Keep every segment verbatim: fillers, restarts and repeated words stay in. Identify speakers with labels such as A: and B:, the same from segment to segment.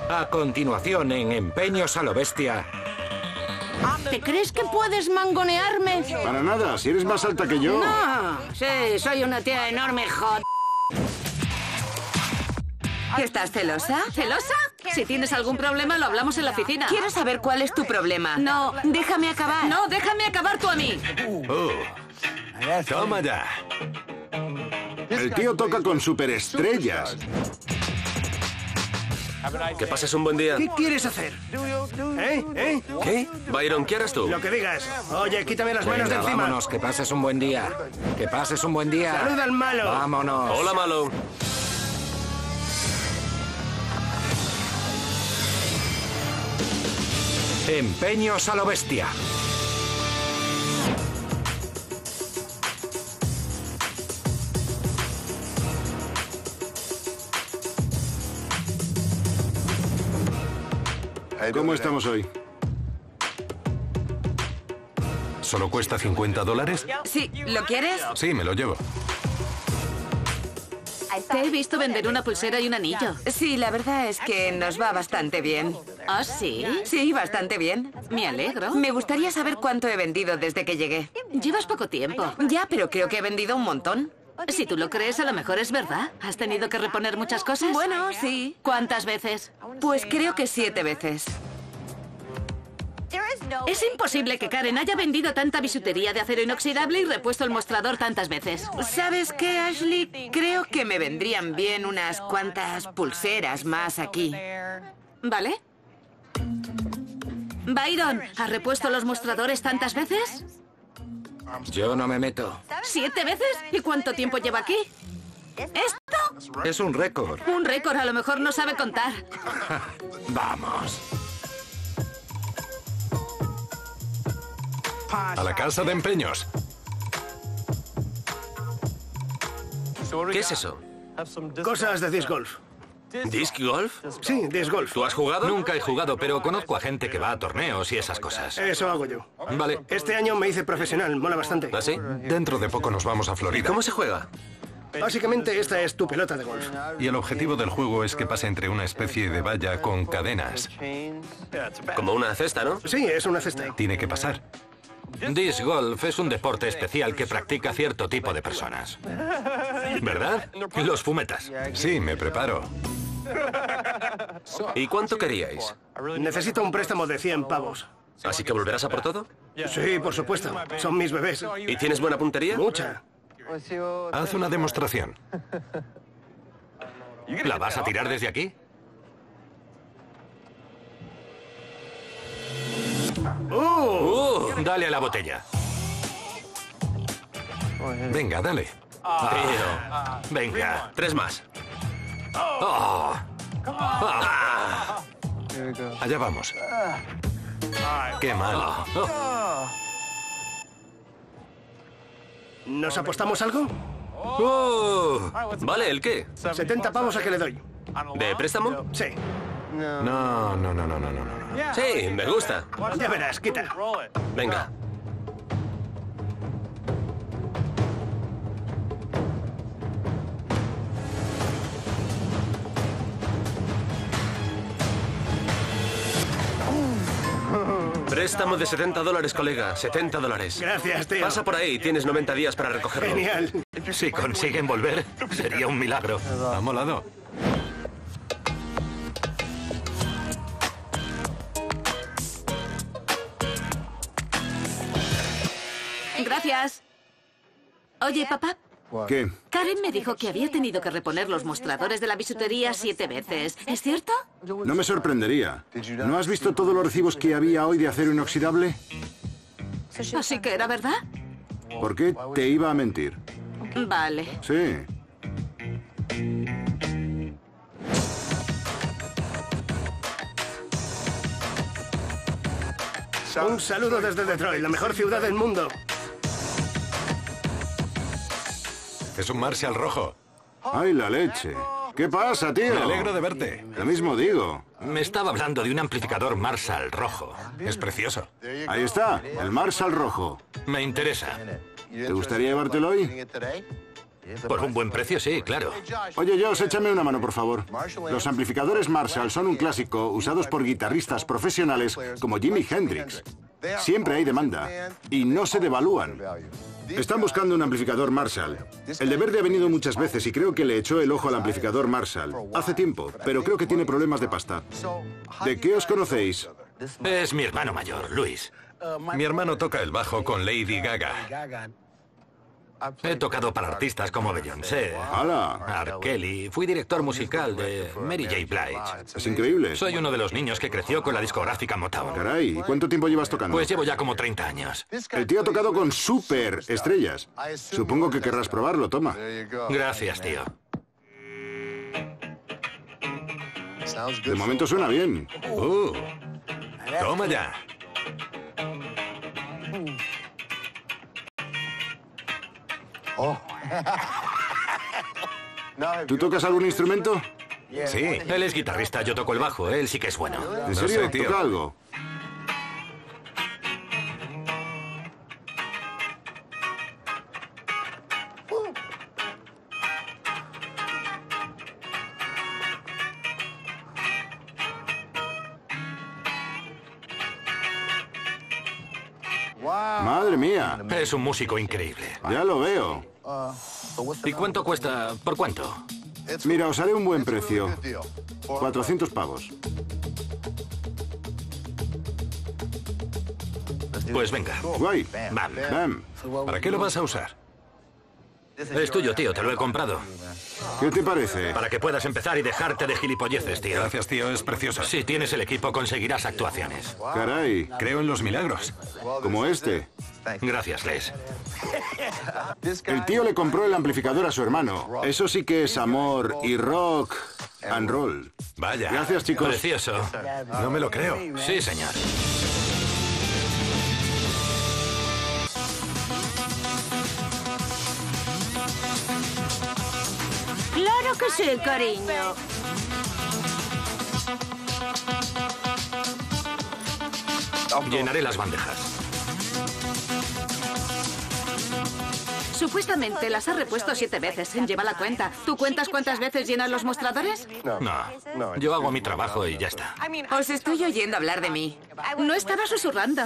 A: A continuación, en Empeños a lo Bestia...
B: ¿Te crees que puedes mangonearme?
C: Para nada, si eres más alta que yo.
B: No, sí, soy una tía enorme, jod...
D: ¿Estás celosa?
E: ¿Celosa? Si tienes algún problema, lo hablamos en la oficina.
D: Quiero saber cuál es tu problema.
E: No.
D: Déjame acabar.
E: No, déjame acabar tú a mí.
F: Oh, toma ya.
C: El tío toca con superestrellas.
G: Que pases un buen día.
H: ¿Qué quieres hacer? ¿Eh? ¿Eh?
G: ¿Qué? Byron, ¿qué harás tú?
H: Lo que digas. Oye, quítame las manos de
A: Venga,
H: encima.
A: vámonos, que pases un buen día. Que pases un buen día.
H: Saluda al malo.
A: Vámonos.
G: Hola, malo.
A: Empeños a lo Bestia.
C: ¿Cómo estamos hoy?
F: ¿Solo cuesta cincuenta dólares?
D: Sí, ¿lo quieres?
F: Sí, me lo llevo.
E: Te he visto vender una pulsera y un anillo.
D: Sí, la verdad es que nos va bastante bien.
E: ¿Ah, sí?
D: Sí, bastante bien.
E: Me alegro.
D: Me gustaría saber cuánto he vendido desde que llegué.
E: Llevas poco tiempo.
D: Ya, pero creo que he vendido un montón.
E: Si tú lo crees, a lo mejor es verdad. ¿Has tenido que reponer muchas cosas?
D: Bueno, sí.
E: ¿Cuántas veces?
D: Pues creo que siete veces.
E: Es imposible que Karen haya vendido tanta bisutería de acero inoxidable y repuesto el mostrador tantas veces.
D: ¿Sabes qué, Ashley? Creo que me vendrían bien unas cuantas pulseras más aquí.
E: ¿Vale? Byron, ¿has repuesto los mostradores tantas veces?
A: Yo no me meto.
E: ¿Siete veces? ¿Y cuánto tiempo lleva aquí? ¿Esto?
A: Es un récord.
E: Un récord, a lo mejor no sabe contar.
A: Vamos.
F: A la casa de empeños.
G: ¿Qué es eso?
H: Cosas de disc golf.
G: ¿Disc golf?
H: Sí, disc golf.
G: ¿Tú has jugado?
A: Nunca he jugado, pero conozco a gente que va a torneos y esas cosas.
H: Eso hago yo.
A: Vale.
H: Este año me hice profesional, mola bastante.
G: ¿Ah, sí?
F: Dentro de poco nos vamos a
G: ¿Y
F: Florida.
G: cómo se juega?
H: Básicamente esta es tu pelota de golf.
F: Y el objetivo del juego es que pase entre una especie de valla con cadenas.
G: Como una cesta, ¿no?
H: Sí, es una cesta.
F: Tiene que pasar.
A: Disc golf es un deporte especial que practica cierto tipo de personas. ¿Verdad? Los fumetas.
F: Sí, me preparo.
G: ¿Y cuánto queríais?
H: Necesito un préstamo de cien pavos.
G: ¿Así que volverás a por todo?
H: Sí, por supuesto. Son mis bebés.
G: ¿Y tienes buena puntería?
H: Mucha.
F: Haz una demostración.
A: ¿La vas a tirar desde aquí?
G: ¡Uh!
A: Dale a la botella.
F: Venga, dale.
G: Tío.
A: Venga.
G: Tres más.
A: Oh. Ah.
F: Allá vamos. Qué mal.
H: ¿Nos apostamos algo?
G: ¡Uh! Vale, ¿el qué?
H: setenta pavos a que le doy.
G: ¿De préstamo?
H: Sí.
F: No, no, no, no, no, no, no.
G: Sí, me gusta.
H: Ya verás, quita.
G: Venga. Préstamo de setenta dólares, colega. setenta dólares.
H: Gracias, tío.
G: Pasa por ahí, tienes noventa días para recogerlo.
H: Genial.
A: Si consiguen volver, sería un milagro.
F: Ha molado.
E: Gracias. Oye, papá.
C: ¿Qué?
E: Karen me dijo que había tenido que reponer los mostradores de la bisutería siete veces. ¿Es cierto?
C: No me sorprendería. ¿No has visto todos los recibos que había hoy de acero inoxidable?
E: Así que era verdad.
C: ¿Por qué te iba a mentir?
E: Vale.
C: Sí.
H: Un saludo desde Detroit, la mejor ciudad del mundo.
F: Es un Marshall rojo.
C: ¡Ay, la leche! ¿Qué pasa, tío?
F: Me alegro de verte.
C: Lo mismo digo.
A: Me estaba hablando de un amplificador Marshall rojo.
F: Es precioso.
C: Ahí está, el Marshall rojo.
A: Me interesa.
C: ¿Te gustaría llevártelo hoy?
A: Por un buen precio, sí, claro.
C: Oye, Josh, échame una mano, por favor. Los amplificadores Marshall son un clásico usados por guitarristas profesionales como Jimi Hendrix. Siempre hay demanda y no se devalúan. Están buscando un amplificador Marshall. El de Verde ha venido muchas veces y creo que le echó el ojo al amplificador Marshall. Hace tiempo, pero creo que tiene problemas de pasta. ¿De qué os conocéis?
A: Es mi hermano mayor, Luis.
F: Mi hermano toca el bajo con Lady Gaga.
A: He tocado para artistas como Beyoncé,
C: ¡Hala!
A: R. Kelly. Fui director musical de Mary J. Blige.
C: Es increíble.
A: Soy uno de los niños que creció con la discográfica Motown.
C: Caray, ¿y cuánto tiempo llevas tocando?
A: Pues llevo ya como treinta años.
C: El tío ha tocado con super estrellas. Supongo que querrás probarlo, toma.
A: Gracias, tío.
C: De momento suena bien.
F: Uh, toma ya.
C: ¿Tú tocas algún instrumento?
F: Sí.
A: Él es guitarrista, yo toco el bajo. Él sí que es bueno.
C: ¿En
F: No
C: serio?
F: sé, tío.
C: ¿Toca algo? Madre mía,
A: Es un músico increíble.
C: ya lo veo.
A: ¿Y cuánto cuesta? ¿Por cuánto?
C: Mira, os haré un buen precio. cuatrocientos pavos.
A: Pues venga.
C: Guay.
A: Bam.
C: Bam.
F: ¿Para qué lo vas a usar?
A: Es tuyo, tío. Te lo he comprado.
C: ¿Qué te parece?
A: Para que puedas empezar y dejarte de gilipolleces, tío.
F: Gracias, tío, es precioso.
A: Si tienes el equipo, conseguirás actuaciones.
C: Caray,
F: Creo en los milagros.
C: como este.
A: Gracias, Les.
C: El tío le compró el amplificador a su hermano. Eso sí que es amor y rock and roll.
F: Vaya.
C: Gracias, chicos.
A: Precioso.
F: No me lo creo.
A: Sí, señor.
B: Claro que sí, cariño.
A: Llenaré las bandejas.
E: Supuestamente las has repuesto siete veces. Lleva la cuenta. ¿Tú cuentas cuántas veces llenan los mostradores?
A: No. Yo hago mi trabajo y ya está.
D: Os estoy oyendo hablar de mí.
E: No estaba susurrando.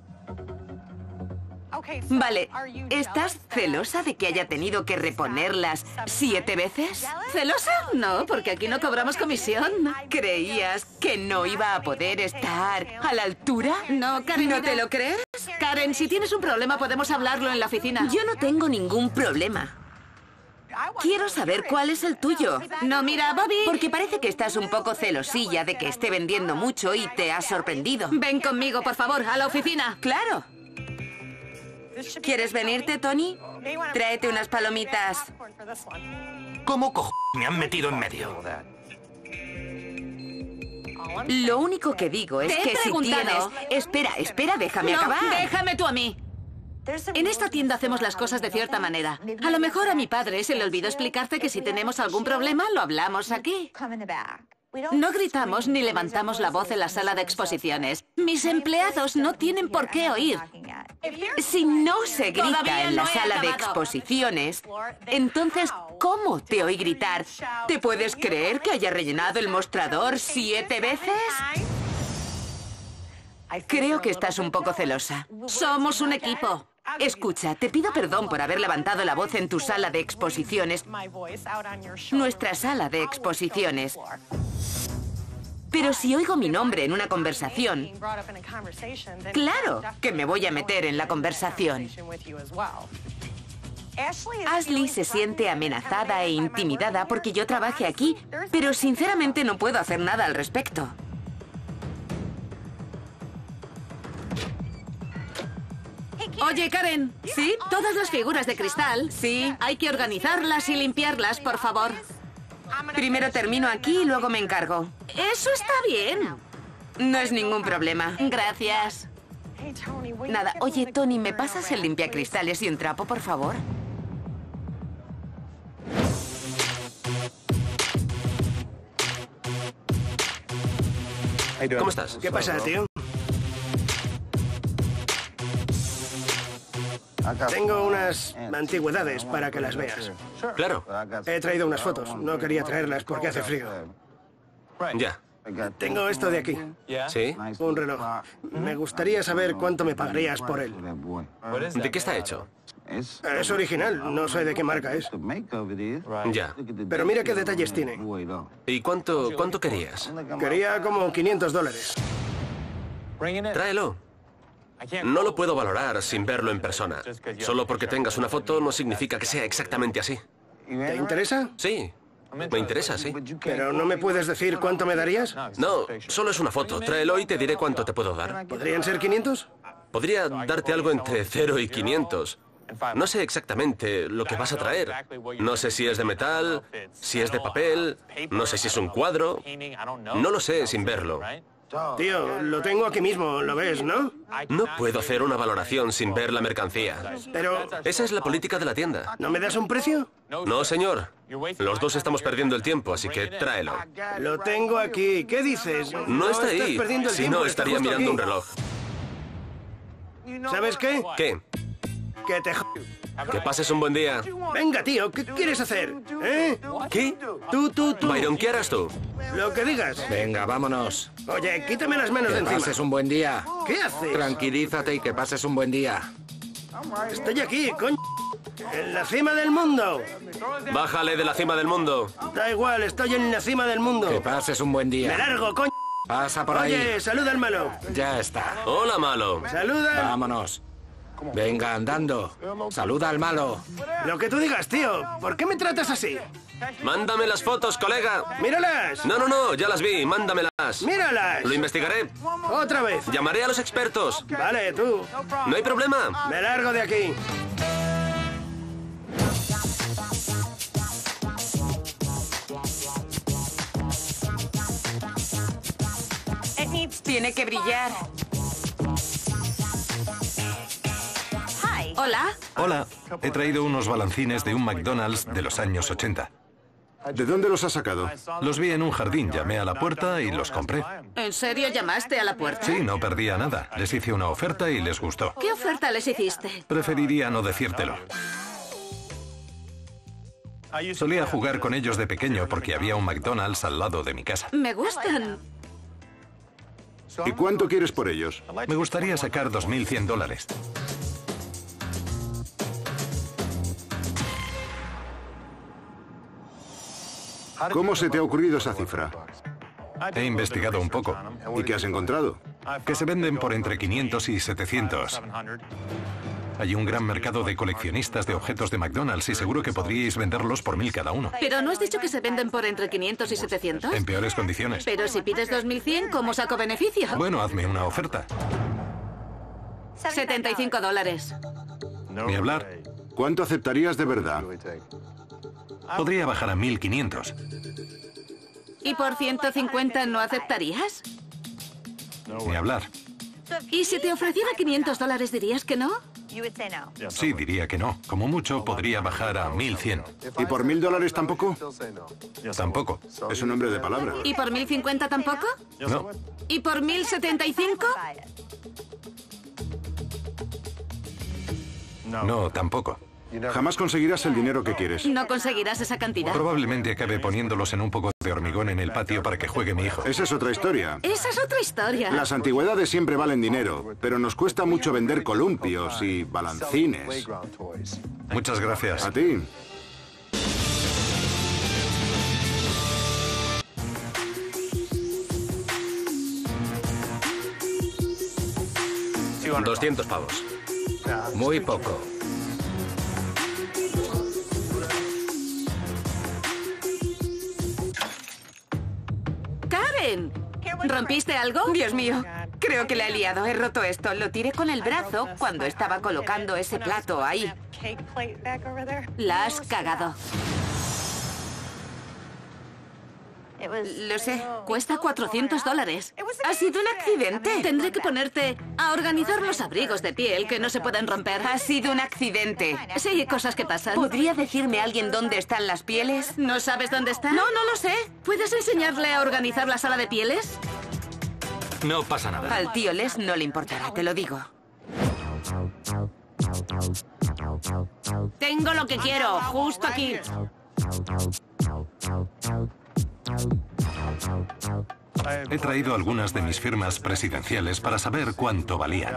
D: Vale, ¿estás celosa de que haya tenido que reponerlas siete veces?
E: ¿Celosa? No, porque aquí no cobramos comisión.
D: ¿Creías que no iba a poder estar a la altura?
E: No, Karen.
D: ¿No
E: mira.
D: te lo crees?
E: Karen, si tienes un problema podemos hablarlo en la oficina.
D: Yo no tengo ningún problema. Quiero saber cuál es el tuyo.
E: No, mira, Bobby.
D: Porque parece que estás un poco celosilla de que esté vendiendo mucho y te has sorprendido.
E: Ven conmigo, por favor, a la oficina.
D: Claro. ¿Quieres venirte, Tony? Tráete unas palomitas.
A: ¿Cómo cojones me han metido en medio?
D: Lo único que digo es
E: Te he
D: que si tienes...
E: preguntado.
D: Espera, espera, déjame
E: No,
D: acabar.
E: déjame tú a mí. En esta tienda hacemos las cosas de cierta manera. A lo mejor a mi padre se le olvidó explicarte que si tenemos algún problema lo hablamos aquí. No gritamos ni levantamos la voz en la sala de exposiciones. Mis empleados no tienen por qué oír.
D: Si no se grita
E: Todavía
D: en la
E: no he
D: sala de
E: acabado.
D: exposiciones, entonces, ¿cómo te oí gritar? ¿Te puedes creer que haya rellenado el mostrador siete veces? Creo que estás un poco celosa.
E: Somos un equipo.
D: Escucha, te pido perdón por haber levantado la voz en tu sala de exposiciones. Nuestra sala de exposiciones. Pero si oigo mi nombre en una conversación, claro que me voy a meter en la conversación. Ashley se siente amenazada e intimidada porque yo trabaje aquí, pero sinceramente no puedo hacer nada al respecto.
E: Oye, Karen.
D: ¿Sí?
E: Todas las figuras de cristal.
D: Sí.
E: Hay que organizarlas y limpiarlas, por favor.
D: Primero termino aquí y luego me encargo.
E: Eso está bien.
D: No es ningún problema.
E: Gracias.
D: Nada, oye, Tony, ¿me pasas el limpiacristales y un trapo, por favor?
G: ¿Cómo estás?
H: ¿Qué pasa, tío? Tengo unas antigüedades para que las veas.
G: Claro.
H: He traído unas fotos. No quería traerlas porque hace frío.
G: Ya.
H: Tengo esto de aquí.
G: ¿Sí?
H: Un reloj. Me gustaría saber cuánto me pagarías por él.
G: ¿De qué está hecho?
H: Es original. No sé de qué marca es.
G: Ya.
H: Pero mira qué detalles tiene.
G: ¿Y cuánto, cuánto querías?
H: Quería como quinientos dólares.
G: Tráelo. No lo puedo valorar sin verlo en persona. Solo porque tengas una foto no significa que sea exactamente así.
H: ¿Te interesa?
G: Sí. Me interesa, sí.
H: ¿Pero no me puedes decir cuánto me darías?
G: No, solo es una foto. Tráelo y te diré cuánto te puedo dar.
H: ¿Podrían ser quinientos?
G: Podría darte algo entre cero y quinientos. No sé exactamente lo que vas a traer. No sé si es de metal, si es de papel, no sé si es un cuadro. No lo sé sin verlo.
H: Tío, lo tengo aquí mismo, ¿lo ves, no?
G: No puedo hacer una valoración sin ver la mercancía.
H: Pero...
G: Esa es la política de la tienda.
H: ¿No me das un precio?
G: No, señor. Los dos estamos perdiendo el tiempo, así que tráelo.
H: Lo tengo aquí. ¿Qué dices?
G: No está
H: estás
G: ahí.
H: perdiendo el
G: Si
H: tiempo,
G: no,
H: está
G: estaría
H: justo
G: mirando
H: aquí.
G: un reloj.
H: ¿Sabes qué?
G: ¿Qué?
H: Que te... j-
G: Que pases un buen día.
H: Venga, tío, ¿qué quieres hacer? ¿Eh?
G: ¿Qué?
H: Tú, tú, tú.
G: Byron, ¿qué harás tú?
H: Lo que digas.
I: Venga, vámonos.
H: Oye, quítame las manos de
I: Que
H: encima.
I: pases un buen día.
H: ¿Qué haces?
I: Tranquilízate y que pases un buen día.
H: Estoy aquí, coño. En la cima del mundo.
G: Bájale de la cima del mundo.
H: Da igual, estoy en la cima del
I: Que
H: mundo.
I: pases un buen
H: Me
I: día.
H: largo, coño.
I: Pasa por ahí.
H: Oye, saluda al malo.
I: Ya está.
G: Hola, malo.
H: Saluda.
I: Vámonos. Venga, andando. Saluda al malo.
H: Lo que tú digas, tío. ¿Por qué me tratas así?
G: Mándame las fotos, colega.
H: Míralas.
G: No, no, no, ya las vi. Mándamelas.
H: Míralas.
G: Lo investigaré.
H: Otra vez.
G: Llamaré a los expertos.
H: Vale, tú.
G: No hay problema.
H: Me largo de aquí.
D: Tiene que brillar.
E: Hola.
F: Hola, he traído unos balancines de un McDonald's de los años ochenta.
C: ¿De dónde los has sacado?
F: Los vi en un jardín, llamé a la puerta y los compré.
E: ¿En serio llamaste a la puerta?
F: Sí, no perdía nada. Les hice una oferta y les gustó.
E: ¿Qué oferta les hiciste?
F: Preferiría no decírtelo. Solía jugar con ellos de pequeño porque había un McDonald's al lado de mi casa.
E: Me gustan.
C: ¿Y cuánto quieres por ellos?
F: Me gustaría sacar dos mil cien dólares.
C: ¿Cómo se te ha ocurrido esa cifra?
F: He investigado un poco.
C: ¿Y qué has encontrado?
F: Que se venden por entre quinientos y setecientos. Hay un gran mercado de coleccionistas de objetos de McDonald's y seguro que podríais venderlos por mil cada uno.
E: ¿Pero no has dicho que se venden por entre quinientos y setecientos?
F: En peores condiciones.
E: Pero si pides dos mil cien, ¿cómo saco beneficio?
F: Bueno, hazme una oferta.
E: setenta y cinco dólares.
F: Ni hablar.
C: ¿Cuánto aceptarías de verdad?
F: Podría bajar a mil quinientos.
E: ¿Y por ciento cincuenta no aceptarías?
F: Ni hablar.
E: ¿Y si te ofreciera quinientos dólares dirías que no?
F: Sí, diría que no. Como mucho podría bajar a mil cien.
C: ¿Y por mil dólares tampoco?
F: Tampoco.
C: Es un hombre de palabra.
E: ¿Y por mil cincuenta tampoco?
F: No.
E: ¿Y por mil setenta y cinco?
F: No, tampoco.
C: Jamás conseguirás el dinero que quieres.
E: No conseguirás esa cantidad.
F: Probablemente acabe poniéndolos en un poco de hormigón en el patio para que juegue mi hijo.
C: Esa es otra historia.
E: Esa es otra historia.
C: Las antigüedades siempre valen dinero, pero nos cuesta mucho vender columpios y balancines.
F: Muchas gracias.
C: A ti.
G: doscientos pavos.
I: Muy poco.
E: ¡Karen! ¿Rompiste algo?
D: Dios mío, creo que la he liado. He roto esto. Lo tiré con el brazo cuando estaba colocando ese plato ahí.
E: La has cagado.
D: Lo sé.
E: Cuesta cuatrocientos dólares.
D: Ha sido un accidente.
E: Tendré que ponerte a organizar los abrigos de piel que no se pueden romper.
D: Ha sido un accidente.
E: Sí, cosas que pasan.
D: ¿Podría decirme alguien dónde están las pieles?
E: ¿No sabes dónde está?
D: No, no lo sé.
E: ¿Puedes enseñarle a organizar la sala de pieles?
A: No pasa nada.
D: Al tío Les no le importará, te lo digo.
B: Tengo lo que quiero, justo aquí.
F: He traído algunas de mis firmas presidenciales para saber cuánto valían.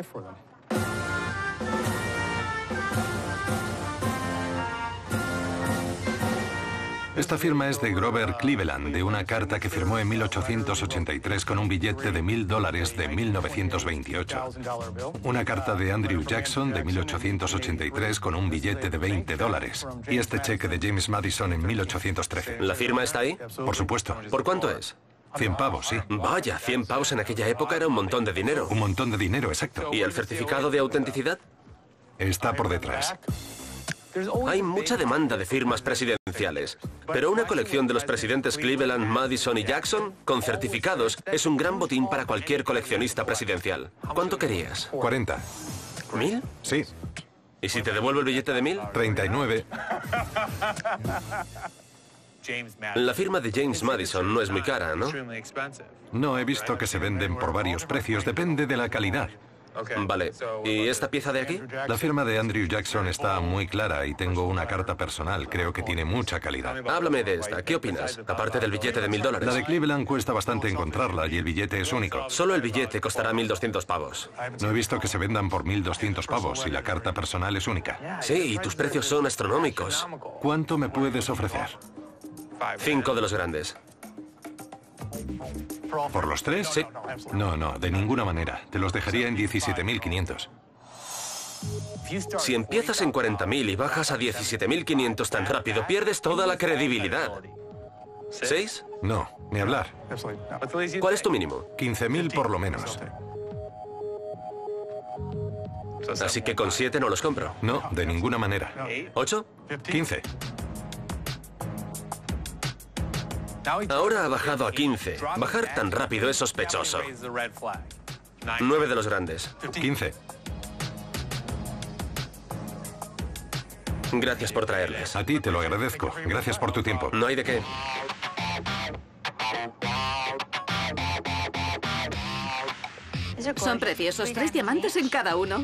F: Esta firma es de Grover Cleveland, de una carta que firmó en mil ochocientos ochenta y tres con un billete de mil dólares de mil novecientos veintiocho. Una carta de Andrew Jackson de mil ochocientos ochenta y tres con un billete de veinte dólares. Y este cheque de James Madison en mil ochocientos trece.
G: ¿La firma está ahí?
F: Por supuesto.
G: ¿Por cuánto es?
F: cien pavos, sí.
G: Vaya, cien pavos en aquella época era un montón de dinero.
F: Un montón de dinero, exacto.
G: ¿Y el certificado de autenticidad?
F: Está por detrás.
G: Hay mucha demanda de firmas presidenciales, pero una colección de los presidentes Cleveland, Madison y Jackson, con certificados, es un gran botín para cualquier coleccionista presidencial. ¿Cuánto querías?
F: cuarenta.
G: ¿Mil?
F: Sí.
G: ¿Y si te devuelvo el billete de mil?
F: treinta y nueve.
G: La firma de James Madison no es muy cara, ¿no?
F: No, he visto que se venden por varios precios, depende de la calidad.
G: Vale. ¿Y esta pieza de aquí?
F: La firma de Andrew Jackson está muy clara y tengo una carta personal. Creo que tiene mucha calidad.
G: Háblame de esta. ¿Qué opinas? Aparte del billete de mil dólares.
F: La de Cleveland cuesta bastante encontrarla y el billete es único.
G: Solo el billete costará mil doscientos pavos.
F: No he visto que se vendan por mil doscientos pavos y la carta personal es única.
G: Sí, y tus precios son astronómicos.
F: ¿Cuánto me puedes ofrecer?
G: Cinco de los grandes.
F: ¿Por los tres?
G: Sí.
F: No, no, de ninguna manera. Te los dejaría en diecisiete mil quinientos.
G: Si empiezas en cuarenta mil y bajas a diecisiete mil quinientos tan rápido, pierdes toda la credibilidad. ¿Seis?
F: No, ni hablar.
G: ¿Cuál es tu mínimo?
F: quince mil por lo menos.
G: Así que con siete no los compro.
F: No, de ninguna manera.
G: ¿Ocho?
F: quince.
G: Ahora ha bajado a quince. Bajar tan rápido es sospechoso. Nueve de los grandes.
F: quince.
G: Gracias por traerles.
F: A ti te lo agradezco. Gracias por tu tiempo.
G: No hay de qué.
E: Son preciosos, tres diamantes en cada uno.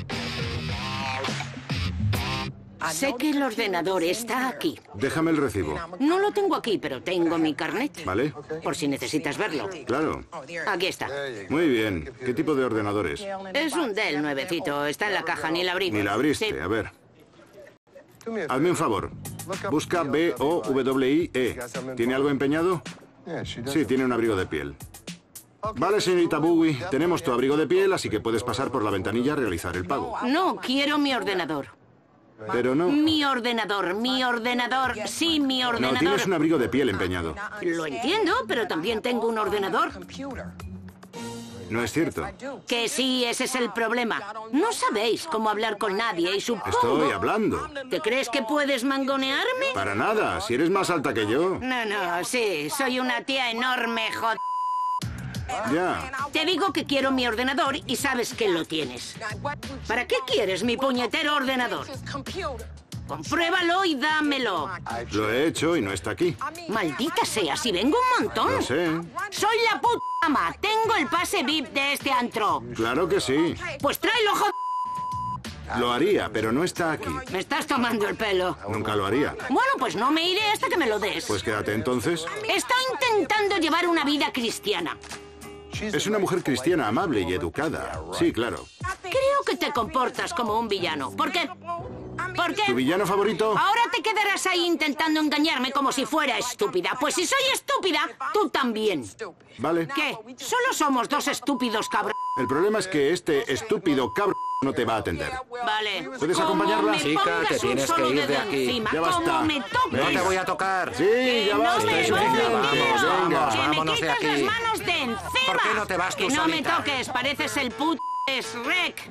B: Sé que el ordenador está aquí.
C: Déjame el recibo.
B: No lo tengo aquí, pero tengo mi carnet.
C: ¿Vale?
B: Por si necesitas verlo.
C: Claro.
B: Aquí está.
C: Muy bien. ¿Qué tipo de ordenadores?
B: Es un Dell nuevecito. Está en la caja, ni la abrí.
C: Ni la abriste.
B: Sí.
C: A ver. Hazme un favor. Busca B O W I E. ¿Tiene algo empeñado? Sí, tiene un abrigo de piel. Vale, señorita Bowie. Tenemos tu abrigo de piel, así que puedes pasar por la ventanilla a realizar el pago.
B: No, quiero mi ordenador.
C: Pero no...
B: Mi ordenador, mi ordenador. Sí, mi
C: No,
B: ordenador.
C: tienes un abrigo de piel empeñado.
B: Lo entiendo, pero también tengo un ordenador.
C: No es cierto.
B: Que sí, ese es el problema. No sabéis cómo hablar con nadie y supongo...
C: Estoy hablando.
B: ¿Te crees que puedes mangonearme?
C: Para nada, si eres más alta que yo.
B: No, no, sí, soy una tía enorme, joder.
C: Ya.
B: Te digo que quiero mi ordenador y sabes que lo tienes. ¿Para qué quieres mi puñetero ordenador? Compruébalo y dámelo.
C: Lo he hecho y no está aquí.
B: Maldita sea, si vengo un montón.
C: Lo sé.
B: Soy la puta ama. Tengo el pase V I P de este antro.
C: Claro que sí.
B: Pues tráelo, joder.
C: Lo haría, pero no está aquí.
B: Me estás tomando el pelo.
C: Nunca lo haría.
B: Bueno, pues no me iré hasta que me lo des.
C: Pues quédate entonces.
B: Estoy intentando llevar una vida cristiana.
C: Es una mujer cristiana amable y educada. Sí, claro.
B: Creo que te comportas como un villano. ¿Por qué? ¿Por qué?
C: ¿Tu villano favorito?
B: Ahora te quedarás ahí intentando engañarme como si fuera estúpida. Pues si soy estúpida, tú también.
C: Vale.
B: ¿Qué? Solo somos dos estúpidos cabrones.
C: El problema es que este estúpido cabrón no te va a atender.
B: Vale.
C: ¿Puedes
B: Como
C: acompañarla?
B: me
I: Chica,
B: pongas
I: que
B: un
I: tienes
B: solo
I: que ir de
B: dedo
I: aquí.
B: encima,
C: Ya basta.
B: como me toques.
I: No te voy a tocar.
C: Sí, ya
B: no
C: basta,
B: me
C: es
B: pongas
C: suficiente.
B: el
I: Vamos,
B: dedo.
C: Venga.
B: Que me
I: vámonos de
B: quitas
I: aquí.
B: las manos de encima.
I: ¿Por qué no te vas tú
B: Que no
I: solita?
B: me toques, pareces el puto Shrek.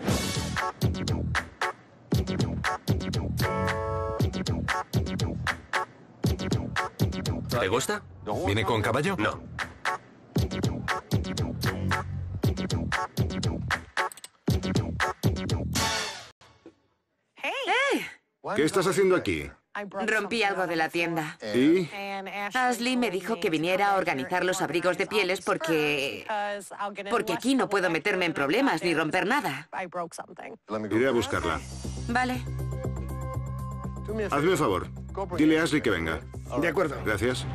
G: ¿Te gusta?
F: ¿Viene con caballo?
G: No.
C: ¿Qué estás haciendo aquí?
D: Rompí algo de la tienda.
C: ¿Y?
D: Ashley me dijo que viniera a organizar los abrigos de pieles porque... Porque aquí no puedo meterme en problemas ni romper nada.
C: Iré a buscarla.
D: Vale.
C: Hazme un favor. Dile a Ashley que venga.
H: De acuerdo.
C: Gracias.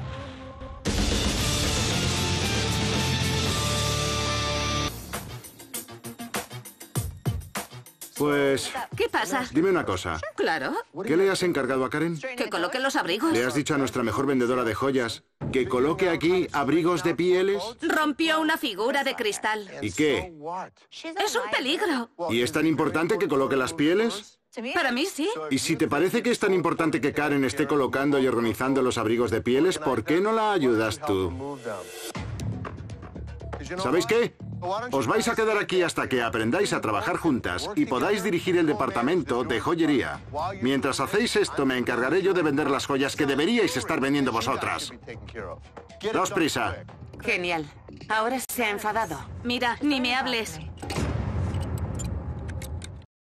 C: Pues...
E: ¿Qué pasa?
C: Dime una cosa.
E: Claro.
C: ¿Qué le has encargado a Karen?
E: Que coloque los abrigos.
C: ¿Le has dicho a nuestra mejor vendedora de joyas que coloque aquí abrigos de pieles?
E: Rompió una figura de cristal.
C: ¿Y qué?
E: Es un peligro.
C: ¿Y es tan importante que coloque las pieles?
E: Para mí sí.
C: Y si te parece que es tan importante que Karen esté colocando y organizando los abrigos de pieles, ¿por qué no la ayudas tú? ¿Sabéis qué? Os vais a quedar aquí hasta que aprendáis a trabajar juntas y podáis dirigir el departamento de joyería. Mientras hacéis esto, me encargaré yo de vender las joyas que deberíais estar vendiendo vosotras. Daos prisa.
D: Genial. Ahora se ha enfadado.
E: Mira, ni me hables.